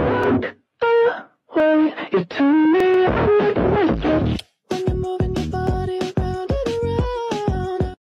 You turn me on like a light switch.